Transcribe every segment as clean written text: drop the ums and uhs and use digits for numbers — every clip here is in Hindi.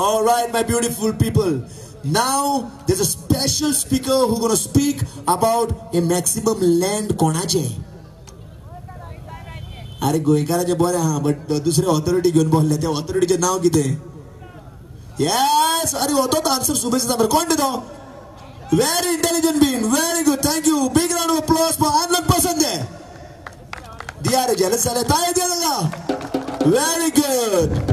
All right, my beautiful people. Now there's a special speaker who's going to speak about a maximum land कोणाचे. अरे गोयकाराचे बरे हा, but दुसरे ऑथॉरिटी घेऊन बोलले, त्या ऑथॉरिटीचे नाव किती? Yes, अरे होतो आन्सर सुबेचा नंबर कोण देतो? Very intelligent being, very good, thank you. Big round of applause for अनलक पसंद है. दिया रे जेलस झाले, ताय दिया लगा. Very good.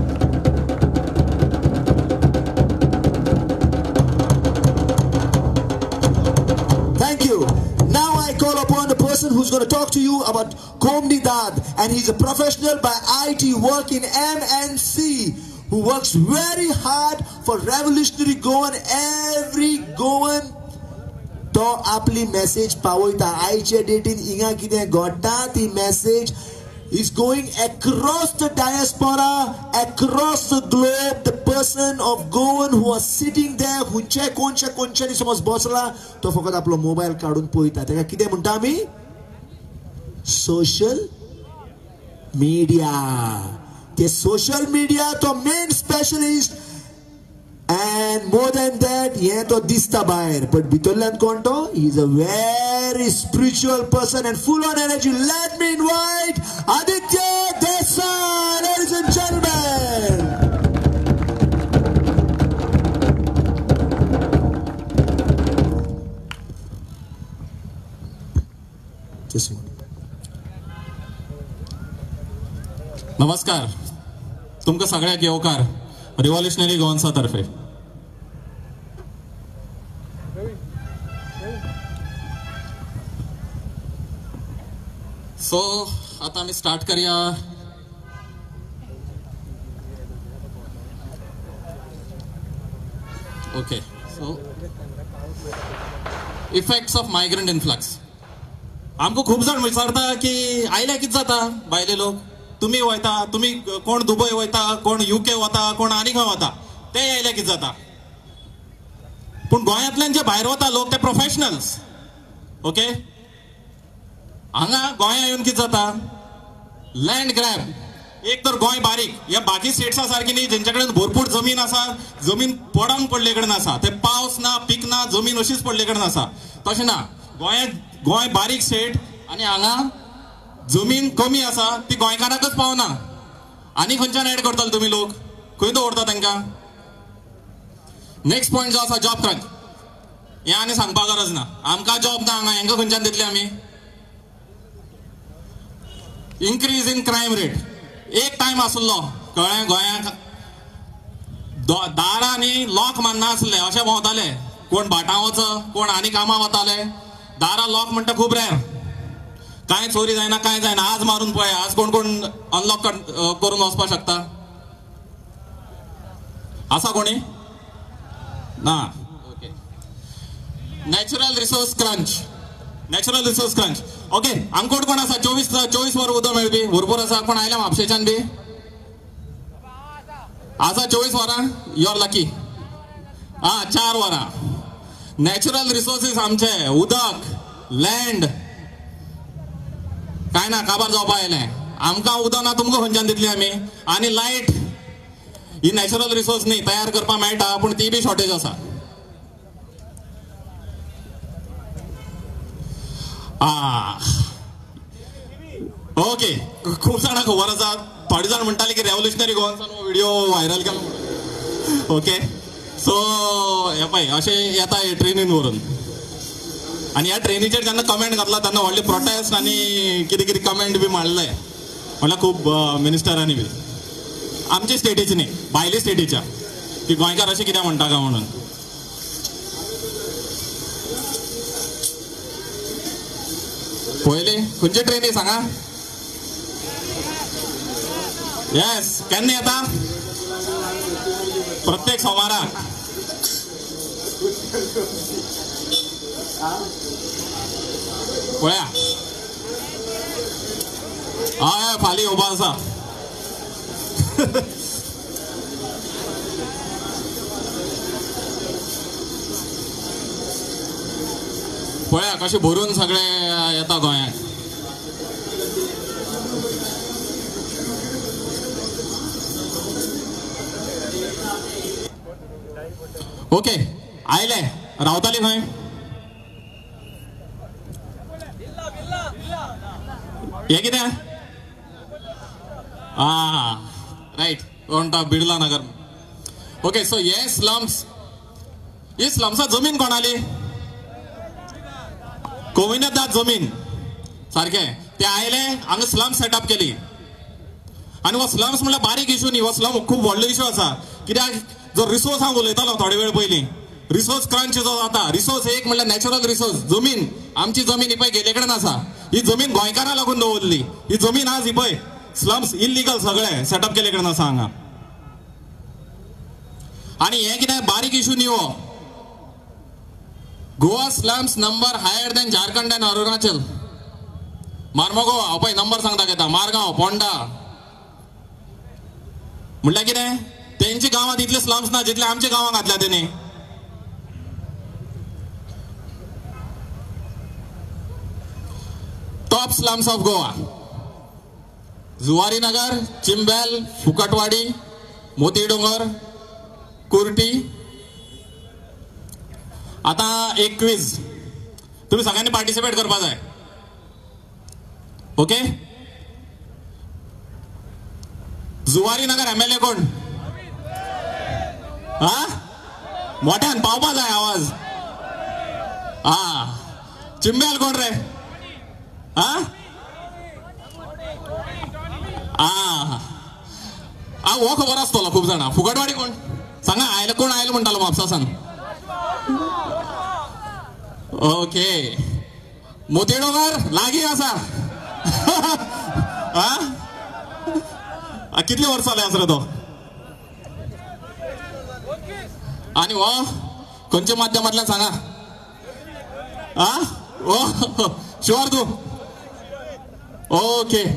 Thank you. Now I call upon the person who's going to talk to you about Communidade, and he's a professional by IT, work in MNC, who works very hard for Revolutionary Goan. Every Goan to आपली message पावयता. आयच्या डेटीन इंगा कितें घडटा ती message is going across the diaspora, across the globe. The person of Goan who are sitting there, हुंचे कोणच्या समज बसला तो फकत आपलो मोबाईल काढून पळयता. तेका कितें म्हणटा आमी? Social media. ते सोशल मीडिया तो main specialist, and more than that हे तो दिसता भायर, but भितरल्यान कोण तो? He is a very spiritual person and full on energy. Let me invite Aditya Dessai, ladies and gentlemen. Just one. नमस्कार, तुमका सगळ्याक येवकार रिव्हॉल्युशनरी गोन्सा तर्फे. सो आता आम्ही स्टार्ट करूया. Okay, so effects of migrant influx. आमकां खूप जण विचारता की आयल्या कितें जाता भायले लोक, तुम्ही वयता, तुम्ही कोण दुबय वयता, कोण UK वता, कोण आनी खंय वता, ते आयल्या कितें जाता. पूण गोंयांतल्यान जे भायर वता लोक ते प्रोफेशनल्स. ओके, हांगा गोंया येवन कितें जाता? Land grab. एक तर गोंय बारीक, ह्या बाकी स्टेट्सा सारकी न्ही जेंच्या कडेन भरपूर जमीन आसा, जमीन पडंग पडले कडेन आसा, ते पावस ना, पीक ना, जमीन अशीच पडले कडेन आसा. तशें ना, गोंय बारीक स्टेट आनी हांगा जमीन कमी आसा, ती गोंयकाराकच पावना. आनी खंयच्यान एड करतले तुमी लोक? खंय दवरता तांकां? नेक्स्ट पॉयंट जो आसा जॉब क्रंच. हें आनी सांगपा गरज ना, आमकां जॉब ना हांगा, हेंकां खंयच्यान दितले आमी? Increase in crime rate. एक टायम आसलो कळ्ळें, गोंयांक दारांनी लॉक मारना आसले, अशें भोंवताले. कोण भाटां वच, कोण आनी कामां वताले, दारां लॉक म्हणटा खूब रेर. काय चोरी जायना, काय जायना. आज मारून पळय, आज कोण कोण अनलॉक करून वचपाक शकता? आसा कोणी? ना. Okay. Natural resource crunch. Natural resource crunch. Okay, हांगा कोण कोण आसा? 24 वर उदक मेळपी भरपूर आसा. कोण आयल्या म्हापशेच्यान बी? आसा 24 वरां? You are lucky. 4 वरां. नॅचरल रिसोर्सीस आमचे उदक, लँड, काय ना काबार जावपा आयलें. आमकां उदक ना, तुमकां खंयच्यान दितली आमी? आनी लायट ही नॅचरल रिसोर्स न्ही, तयार करपा मेळटा पूण ती बी शॉर्टेज आसा. ओके, खूब जाणांक खबर आसा. थोडे जाण म्हणटाले की रेव्होल्युशनरी गोवन्सान हो व्हिडिओ व्हायरल केलो म्हणून. ओके, सो हे पळय अशें येता हे ट्रेनीन व्हरून, आनी ह्या ट्रेनीचेर जेन्ना कमेंट घातला तेन्ना व्हडले प्रोटेस्ट आनी कितें कितें कमेंट बी मारले, म्हणल्यार खूब मिनिस्टरांनी बी. आमच्या स्टेटीची न्ही, भायल्या स्टेटीच्या, की गोंयकार अशें कित्याक म्हणटा काय म्हणून. पयली खंयचे ट्रेनी सांगा? येस, केन्ना येता? प्रत्येक सोमाराक. पळया, हय फाल्यां येवपा आसा. पळया कशें भरून सगळे येता गोंयांत. ओके आयले रावताली खंय हे कितें रायट कोणता बिर्ला नगर. ओके सो हे स्लम्सा जमीन कोणाली कोमिनिदाद जमीन सारखे ते आयले हांगा स्लम सेटअप केली आणि हो स्लम्स म्हणल्यार बारीक इशू न्ही. हो स्लम खूप व्हडलो इशू आसा कित्याक जो रिसोर्स हांव उलयतालो थोडे वेळ पयलीं रिसोर्स क्रंच जो जाता. रिसोर्स एक म्हणल्यार नॅचरल रिसोर्स जमीन. आमची जमीन ही पळय गेले कडेन आसा. ही जमीन गोंयकारां लागून दवरली. ही जमीन आज ही पळय स्लम्स इल्लीगल सगळे सेटअप केले कडेन आसा हांगा. आणि हे कितें बारीक इशू न्ही हो. Goa slums number higher than Jharkhand and Arunachal. Mormugao हांव पळय नंबर सांगता घेता मारगांव पोंडा म्हणल्यार कितें तेंची गांवांत इतले स्लम्स ना जितले आमच्या गांवांत घातल्या तेणी. Top slums of Goa Zuari Nagar Chimbel Fukatwadi Moti Dongar Kurti. आता एक क्विज तुम्ही सगळ्यांनी पार्टिसिपेट करपा जाय. ओके जुवारी नगर एमएलए कोण मोठ्यान पावपा जाय आवाज. चिंबेल कोण रे हो खबर आसतलो खूप जाणां. फुकटवाडी कोण सांगा आयले कोण आयले म्हणटालो म्हापसा सांग. ओके मोतीडोंगर लागीं आसा. कितली वर्सां जाले आसरे तो. आणि हो खंयच्या माध्यमांतल्यान सांगा शुअर तू. ओके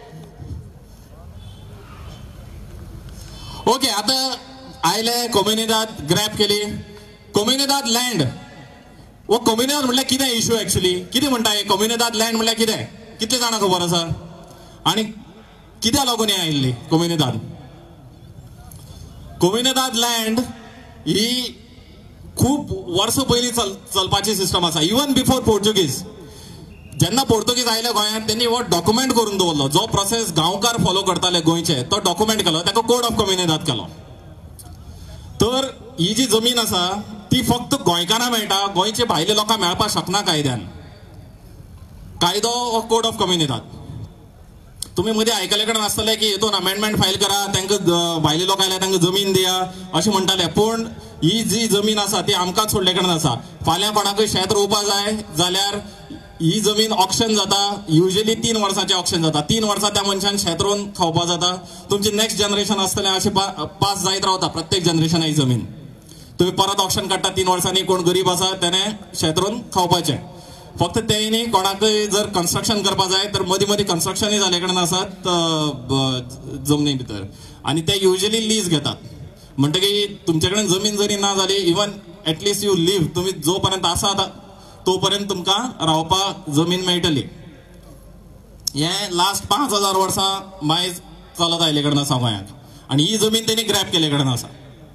ओके आता आयले कोम्युनिदाद ग्रॅब केली. कोम्युनिदाद लँड वो कोम्युनिदाद म्हणल्यार कितें इशू एक्चुअली कितें म्हणटा हे कोम्युनिदाद लँड म्हणल्यार कितें कितले जाणां खबर आसा आणि कित्या लागून हे आयिल्ली कोम्युनिदाद. कोम्युनिदाद लँड ही खूप वर्स पयलीं चलपाची सिस्टम आसा. इवन बिफोर पोर्तुगीज जेन्ना पोर्तुगीज आयले गोंयांत त्यांनी हो डॉक्युमेंट करून दवरलो. जो प्रोसेस गांवकार फॉलो करताले गोंयचे तो डॉक्युमेंट केलो ताका कोड ऑफ कोम्युनिदाद केलो. तर ही जी जमीन आसा ती फक्त गोंयकारांक मेळटा. गोंयचे भायले लोकांक मेळपाक शकना कायद्यान. कायदो हो कोड ऑफ कोम्युनिदाद. तुम्ही मध्ये आयकले कडेन आसतले की हितून अमेंडमेंट फायल करा तांकां भायले लोक आयले तांकां जमीन दिया अशें म्हणटाले. पूण ही जी जमीन आसा ती आमकांच सोडले कडेन आसा. फाल्यां कोणाकय शेत रोवपा जाय जाल्यार ही जमीन ऑक्शन जाता. युजली 3 वर्सांचे ऑक्शन जाता. 3 वर्सां त्या मनशान शेत रोवन खावपा जाता. तुमची नेक्स्ट जनरेशन आसतलें अशें पास जायत रावता प्रत्येक जनरेशन ही जमीन. तुम्ही परत ऑक्शन काडटा 3 वर्सांनी. कोण गरीब आसा त्याने शेत रोवन खावपाचें. फक्त तें न्ही कोणाकय जर कन्स्ट्रक्शन करपा जाय तर मदीं मदीं कन्स्ट्रक्शनय जाले कडेन आसात जमनी भितर आनी ते युजली लीज घेतात. म्हणटकीर तुमचे कडेन जमीन जरी ना जाली इवन एटलिस्ट यू लीव तुम्ही जो पर्यंत आसा तोपर्यंत तुमकां रावपाक जमीन मेळटली. हे लास्ट 5000 वर्सां मायज चलत आयले कडेन आसा गोंयांत. आनी ही जमीन तेणी ग्रॅब केले कडेन आसा.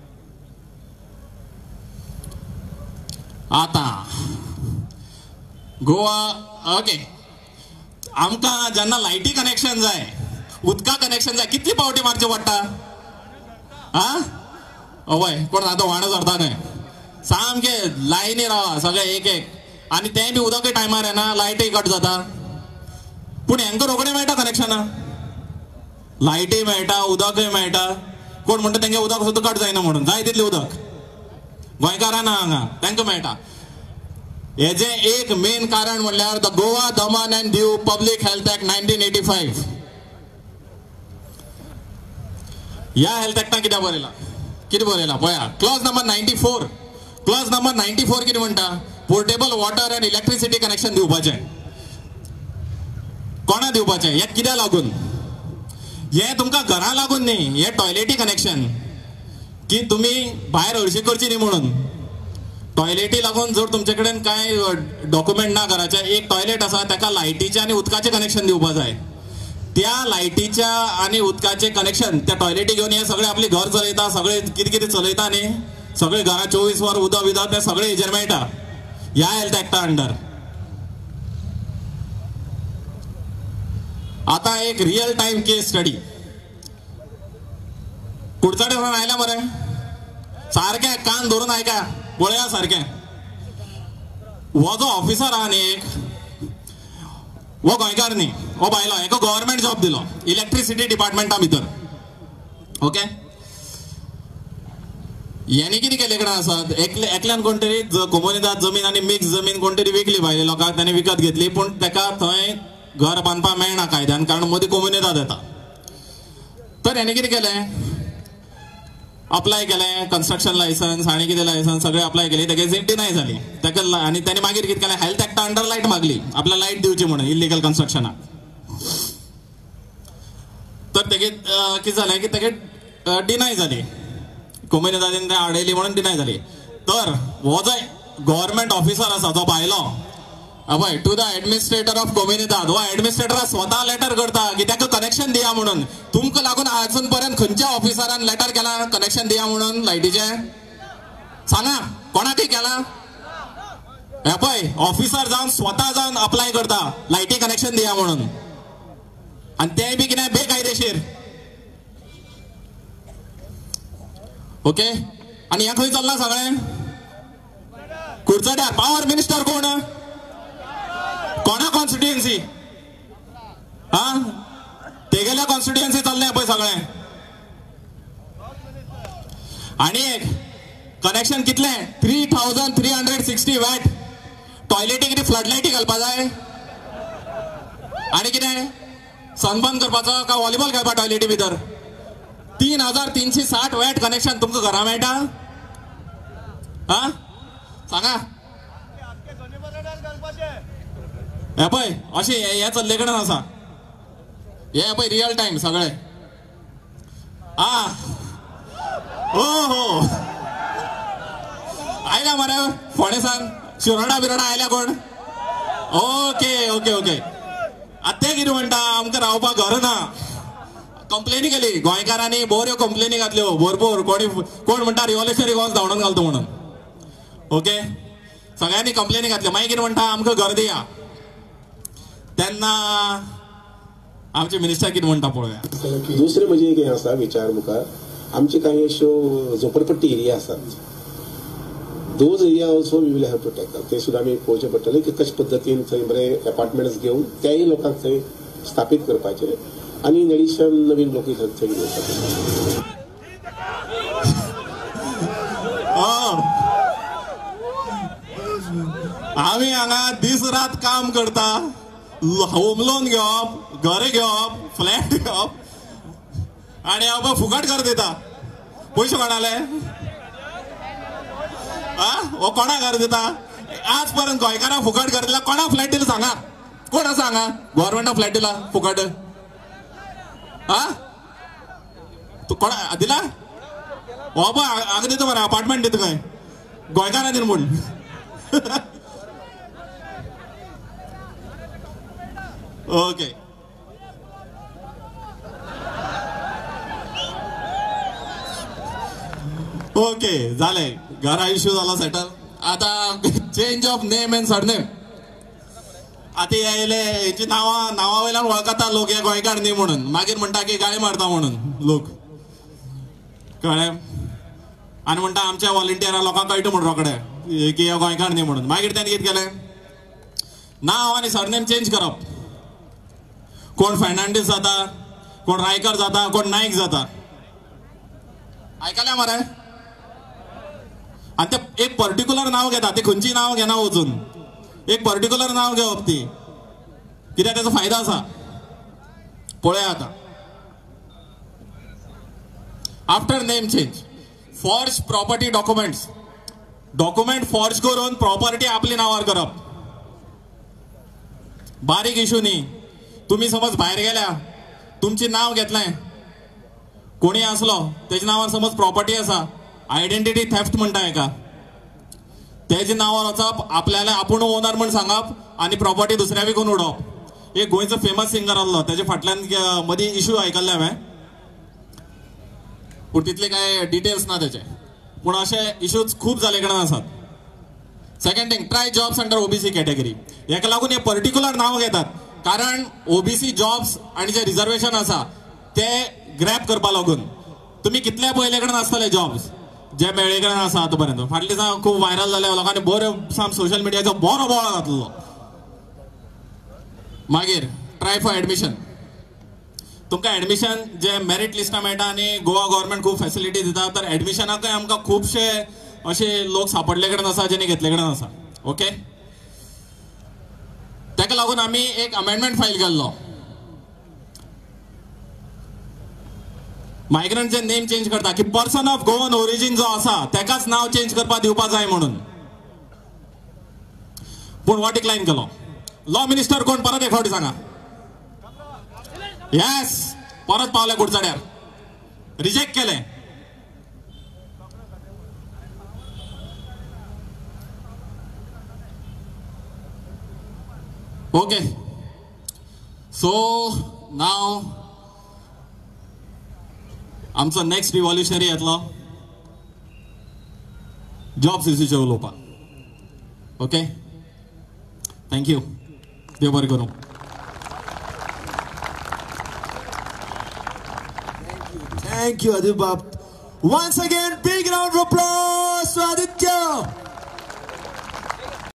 आतां गोवा ओके आमकां जेन्ना लायटी कनेक्शन जाय उदका कनेक्शन जाय कितली पावटी मारचे पडटा. हय कोण आतां वाणो धरता खंय सामके लायनी रावा सगळे एक एक आनी तें बी उदकय टायमार येना लायटय कट जाता. पूण हेंकां रोखडें मेळटा कनेक्शनां. लायटय मेळटा उदकय मेळटा. कोण म्हणटा तेंगे उदक सुद्दां कट जायना म्हणून जाय तितलें उदक गोंयकारां ना हांगा तांकां मेळटा. हेजे एक मेन कारण म्हणल्यार the Goa Daman and Diu public health act 1985. ह्या हेल्थ ऍक्टान कितें बरयला पळया क्लॉज नंबर 94. क्लॉज नंबर 94 कितें म्हणटा portable water and electricity connection दिवपाचें. कोणा दिवपाचें हे कित्या लागून हे तुमकां घरा लागून न्ही. हे टॉयलेटी कनेक्शन की तुम्ही भायर हळशी करची न्ही म्हणून. टॉयलेटी लागून जर तुमचे कडेन काय डॉक्युमेंट ना घराचे एक टॉयलेट आसा ताका लायटीचे आनी उदकाचे कनेक्शन दिवपा जाय. त्या लायटीच्या आनी उदकाचे कनेक्शन त्या टॉयलेटी घेवन हे सगळे आपले घर चलयता सगळे कितें कितें चलयता न्ही सगळे घरा 24 वर उदक बिदक ते सगळे हेजेर मेळटा ह्या हेल्थ एक्टा अंडर. आता एक रियल टाइम केस स्टडी कुडचड्यान आयला मरे सारखे कान धरून ऐका पळया सारखे. हो जो ऑफिसर आहा न्ही एक वो गोंयकार न्ही हो बायलो हेका गव्हर्नमेंट जॉब दिलो इलेक्ट्रिसिटी डिपार्टमेंटा भितर. ओके यांनी कितें केले कडेन आसात एकल्यान कोण तरी कोमुनिदाद जमीन आनी मिक्स जमीन कोण तरी विकली भायल्या लोकांक तांणी विकत घेतली पूण ताका थंय घर बांदपाक मेळना कायद्यान कारण मदीं कोमुनिदाद येता. तर हेणे कितें केलें अप्लाय केलें कन्स्ट्रक्शन लायसन्स आनी कितें लायसन्स सगळे अप्लाय केली तेगे डिनाय जाली ताका आनी ताणें मागीर कितें केलें हेल्थ एक्टा अंडर लायट मागली आपल्याला लायट दिवची म्हणून इल्लिगल कन्स्ट्रक्शनाक. तर तेगे कितें जालें की तेगे डिनाय जाली कोमुनिदादीन तें आडयली म्हणून डिनाय जाली. तर हो जो गव्हर्नमेंट ऑफिसर आसा जो भायलो पळय टू द एडमिनिस्ट्रेटर ऑफ कोम्युनिदाद हो एडमिनिस्ट्रेटर स्वता लेटर करता की ताका कनेक्शन दिया म्हणून. तुमकां लागून आजून पर्यंत खंयच्या ऑफिसरान लेटर केला कनेक्शन दिया म्हणून लायटीचें सांगा कोणाकय केला. हे पळय ऑफिसर जावन स्वता जावन अप्लाय करता लायटी कनेक्शन दिया म्हणून आनी तेंय बी कितें बेकायदेशीर. ओके आनी हें खंय चल्लां सगळें कुडचड्यार. पावर मिनिस्टर कोण कोणा कॉन्स्टिट्युएन्सी हा तेगेल्या कॉन्स्टिट्युएन्सी चल्लें पळय सगळें. आनी एक कनेक्शन कितलें 3360 वॅट. टॉयलेटी कितें फ्लड लायटी घालपा जाय आनी कितें सनबर्न करपाचो का व्हॉलीबॉल खेळपा टॉयलेटी भितर 3360 वॅट कनेक्शन तुमकां घरा मेळटा हा सांगा. हे पळय अशें हे चल्ले कडेन आसा हे पळय रियल टाइम सगळे. हो हो आयला मरे फोंडेसान शिरोडा बिरोडा आयल्या कोण. ओके ओके ओके आतां ते कितें म्हणटा आमकां रावपाक घर ना. कंप्लेनी केली गोंयकारांनी बऱ्यो कंप्लेनी घातल्यो भरपूर कोण म्हणटा रिव्होल्युशनरी गॉन्स धांवडून घालता म्हणून. ओके सगळ्यांनी कंप्लेनी घातल्यो मागीर कितें म्हणटा आमकां घर दिया. तेन्ना आमचे मिनिस्टर कितें म्हणटा पळोवया. दुसरें म्हणजे एक हें आसा विचार मुखार आमचे काही अश्यो झोपडपट्टी एरिया आसात. Those area also we will have to tackle. ते सुद्दां आमी पळोवचें पडटलें की कशे पद्दतीन थंय बरे अपार्टमेंट्स घेवन त्याय लोकांक थंय स्थापीत करपाचे आनी इन एडिशन नवीन लोक थंय घेवपाचे. आमी हांगा दीस रात काम करता होम लोन घेवप घर घेवप फ्लॅट घेवप आनी हांव फुकट घर दिता. पयशे कोणाले हो कोणा घर दिता आज पर्यंत गोंयकारांक फुकट घर दिला कोणा फ्लॅट दिला सांगा कोण आसा हांगा गव्हर्नमेंटान फ्लॅट दिला फुकट तू कोणा दिला हो पळय हांगा दिता मरे अपार्टमेंट दिता खंय गोंयकारां दिना म्हूण. ओके ओके झाले घरा इश्यू झाला सेटल. आता change of name and surname आता येयले हेची नावा वयल्यान वळखता लोक हे गोंयकार न्ही म्हणून मागीर म्हणटा की गाळी मारता म्हणून लोक कळ्ळें आनी म्हणटा आमच्या व्हॉलंटियरा लोकांक कळटा म्हणून रोखडे की हे गोंयकार न्ही म्हणून. मागीर तेणे कितें केलें नांव आनी सरनेम चेंज करप. कोण फेर्नांडीस जाता कोण रायकर जाता कोण नायक जाता आयकल्या मरे. आनी ते एक पर्टिक्युलर नांव घेता ते खंयचीं नांव घेना वचून एक पर्टिक्युलर नांव घेवप ती कित्याक तेजो फायदो आसा. पळया आतां after name change forge property document forge करून प्रॉपर्टी आपली नांवार करप. बारीक इशू न्ही. तुम्ही समज भायर गेल्या तुमची नाव घेतलें कोणी आसलो तेजे नांवार समज प्रॉपर्टी आसा आयडेंटिटी थेफ्ट म्हणटा हेका तेजे नांवार वचप आपल्याला आपूण ओनर म्हण सांगप आनी प्रॉपर्टी दुसऱ्या विकून उडोवप. एक गोंयचो फेमस सिंगर आसलो तेजे फाटल्यान मदीं इशू आयकल्ले हांवें पूण तितले काय डिटेल्स ना तेचे. पूण असे इश्यूज खूप जाले कारणान आसात. Second thing, try jobs under OBC category. हेका लागून हे पर्टिक्युलर नाव घेतात कारण ओबीसी जॉब्स आणि जे रिझर्वेशन आसा ते ग्रॅब करपा लागून. तुम्ही कितले पयले कडे आसतले जॉब्स जे मेळ्ळे कडे आसा आतां पर्यंत. फाटल्या दिसा खूप व्हायरल जाले, लोकांनी बरो साम सोशल मिडियाचो बरो बोवाळ घातलो. मागीर ट्राय फॉर एडमिशन. तुमकां एडमिशन जे मेरिट लिस्टा मेळटा आणि गोवा गव्हर्नमेंट खूप फॅसिलिटी दिता, तर एडमिशनाकय आमकां खुबशे असे लोक सापडले कडेन आसा जेणे घेतले कडेन आसा. ओके, ताका लागून आमी एक अमेंडमेंट फायल केल्लो. मायग्रंटचे नेम चेंज करता की पर्सन ऑफ गोवन ओरिजिन जो आसा तेकाच नाव चेंज करपा दिवपा जाय म्हणून. पूण हो डिक्लाइन केलो. लॉ मिनिस्टर कोण परत एक फावटी सांगा. येस, परत पावले कुडचड्यार, रिजेक्ट केले. ओके, सो नाव आमचो नेक्स्ट रिव्होल्युशनरी येतलो जॉब्स इश्यूचे उलोवपाक. Okay, thank you. देव बरें करूं. Thank you, Aditya. Once again, big round of applause to Aditya.